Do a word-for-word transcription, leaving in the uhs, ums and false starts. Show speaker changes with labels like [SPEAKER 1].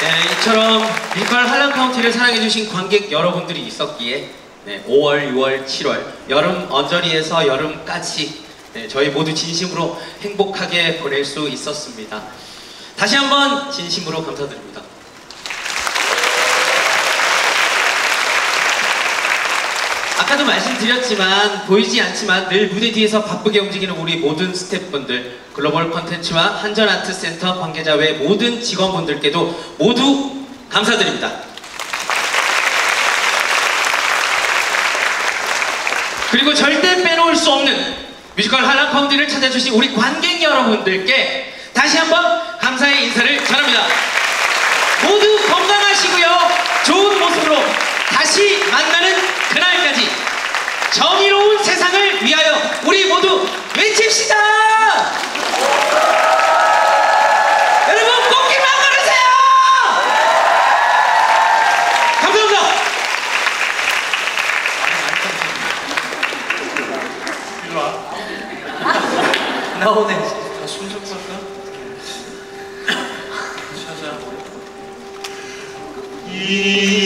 [SPEAKER 1] 네, 이처럼 뮤지컬 한라카운티를 사랑해주신 관객 여러분들이 있었기에 네, 오월, 유월, 칠월 여름 언저리에서 여름까지 네, 저희 모두 진심으로 행복하게 보낼 수 있었습니다. 다시 한번 진심으로 감사드립니다. 아까도 말씀드렸지만 보이지 않지만 늘 무대 뒤에서 바쁘게 움직이는 우리 모든 스태프분들, 글로벌 콘텐츠와 한전아트센터 관계자 외 모든 직원분들께도 모두 감사드립니다. 그리고 절대 빼놓을 수 없는 뮤지컬 한라카운티를 찾아주신 우리 관객 여러분들께 다시 한번 감사의 인사를 전합니다. 모두 건강하시고요. 좋은 모습으로 다시 만나는 그날까지 정의로운 세상을 위하여 우리 모두 외칩시다! 여러분 꽃길만 걸으세요! 감사합니다!
[SPEAKER 2] 일로 와.
[SPEAKER 1] 나오네.
[SPEAKER 2] 다 숨 좀 살까? 찾아. 이